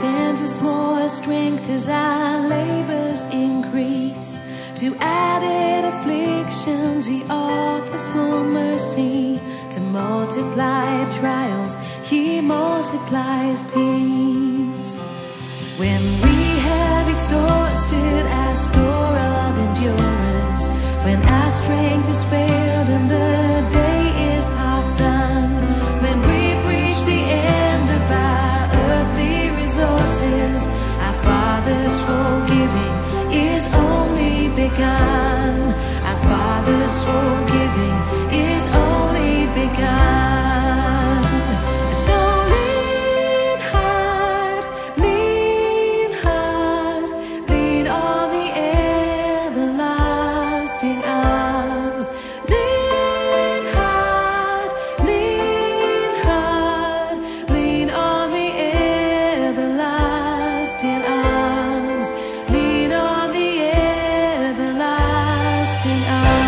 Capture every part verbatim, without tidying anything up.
sends us more strength as our labors increase. To added afflictions He offers more mercy. To multiply trials He multiplies peace. When we have exhausted our store of endurance, when our strength has failed and the day is half done, when we've reached the end of our earthly resources, our Father's forgiving is only begun. Our Father's forgiving is only begun. So lean hard, lean hard, lean on the everlasting arms. Lean hard, lean hard, lean on the everlasting arms. Lean on the everlasting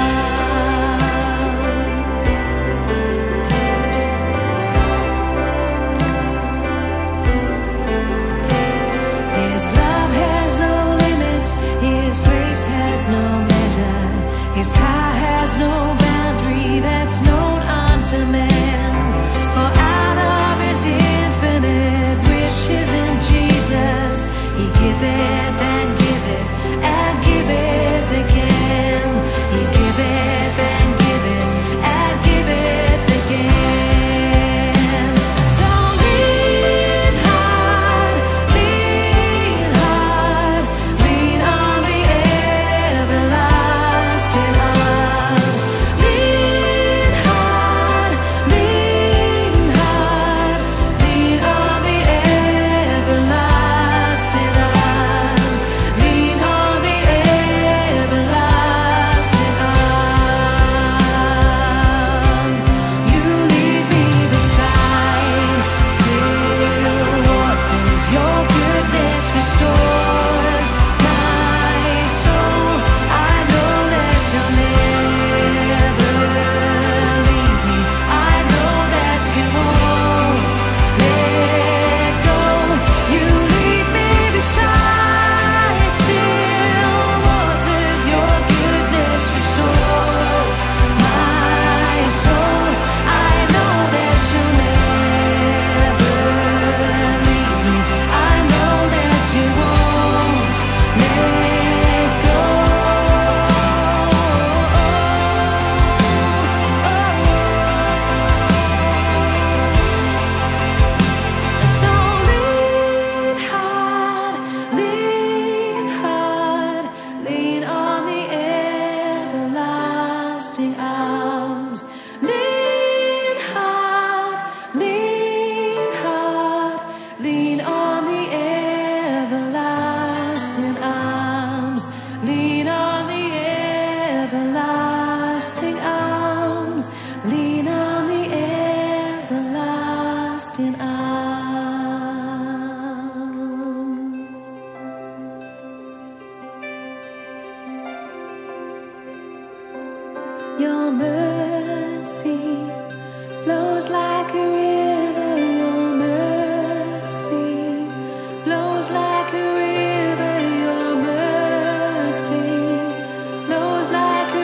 arms. His love has no limits, His grace has no measure, His power has no boundary that's known unto man. For out of His infinite riches in Jesus, He giveth and giveth and giveth again. He giveth and giveth and giveth again. So lean hard, lean hard, lean on the everlasting arms. Lean hard, lean hard, lean on the everlasting arms. Lean on the everlasting arms. You lead me beside still waters. Your goodness restores my soul. I know that you'll never leave me. I know that you won't let go. You lead me beside still waters. Your goodness restores my soul. I know that you'll never leave me. I know that you won't let go. So lean hard, lean hard, lean on the everlasting arms. Lean hard, lean hard, lean on the everlasting arms. Lean on the everlasting arms. Lean on the everlasting arms. Your mercy flows like a river. Your mercy flows like a river. Your mercy flows like